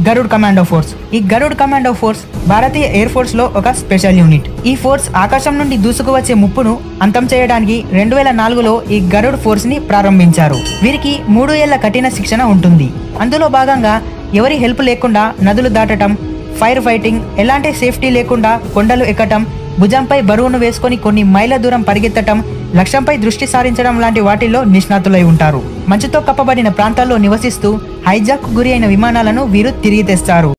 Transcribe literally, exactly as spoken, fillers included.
Garud commando force. ఈ Garud commando force భారతీయ air force లో ఒక స్పెషల్ యూనిట్. ఈ ఫోర్స్ ఆకాశం నుండి దూసుకువచ్చే ముప్పును అంతం చేయడానికి రెండు వేల నాలుగులో ఈ గరుడ్ ఫోర్స్ ని ప్రారంభించారు. వీరికి మూడు ఏళ్ల కఠిన శిక్షణ ఉంటుంది. అందులో భాగంగా ఎవరి హెల్ప్ లేకుండా నదులు దాటటం, ఫైర్ ఫైటింగ్, ఎలాంటి సేఫ్టీ లేకుండా కొండలు ఎక్కటం, భుజంపై బరువును వేసుకొని కొన్ని మైళ్ళ దూరం పరిగెత్తటం, లక్ష్యంపై దృష్టి సారించడం లాంటి వాటిల్లో నిష్ణాతులై ఉంటారు. మంచుతో కప్పబడిన ప్రాంతాల్లో నివసిస్తూ హైజాక్ గురి అయిన విమానాలను వీరు తిరిగి తెస్తారు.